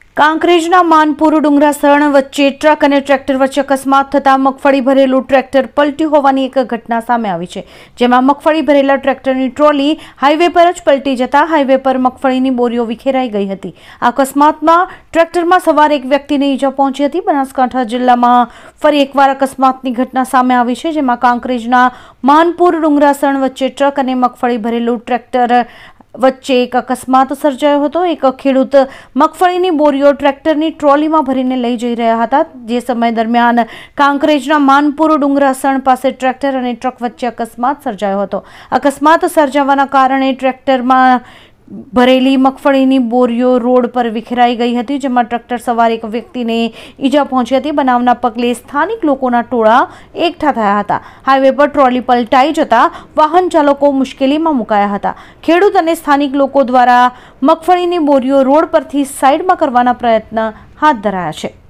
કાંકરેજના માનપુર ડુંગરાસણ વચ્ચે ટ્રક અને ટ્રેક્ટર વચ્ચે અકસ્માત થતા મગફળી ભરેલું ટ્રેક્ટર પલટ્યું હોવાની એક ઘટના સામે આવી છે, જેમાં મગફળી ભરેલા ટ્રેક્ટરની ટ્રોલી હાઈવે પર જ પલટી જતા હાઈવે પર મગફળીની બોરીઓ વિખેરાઈ ગઈ હતી। આ અકસ્માતમાં ટ્રેક્ટરમાં સવાર એક વ્યક્તિને ઈજા પહોંચી હતી। બનાસકાંઠા જિલ્લામાં ફરી એકવાર અકસ્માતની ઘટના સામે આવી છે, જેમાં કાંકરેજના માનપુર ડુંગરાસણ વચ્ચે ટ્રક અને મગફળી ભરેલું ટ્રેક્ટર વચ્ચે એક અકસ્માત સર્જાયો હતો। એક ખેડૂત મગફળીની બોરીઓ ટ્રેક્ટરની ટ્રોલીમાં ભરીને લઈ જઈ રહ્યા હતા। જે સમય દરમિયાન કાંકરેજના માનપુર ડુંગરાસણ પાસે ટ્રેક્ટર અને ટ્રક વચ્ચે અકસ્માત સર્જાયો હતો। અકસ્માત સર્જાવાના કારણે ટ્રેક્ટરમાં ભરેલી મગફળીની બોરીઓ રોડ પર વિખેરાઈ ગઈ હતી, જેમાં ટ્રેક્ટર સવાર એક વ્યક્તિને ઈજા પહોંચી હતી। બનાવના પગલે સ્થાનિક લોકોના ટોળા એકઠા થયા હતા। હાઈવે પર ટ્રોલી પલટાઈ જતા વાહન ચાલકો મુશ્કેલીમાં મુકાયા હતા। ખેડૂત અને સ્થાનિક લોકો દ્વારા મગફળીની બોરીઓ રોડ પરથી સાઈડમાં કરવાના પ્રયત્ન હાથ ધરાયા છે।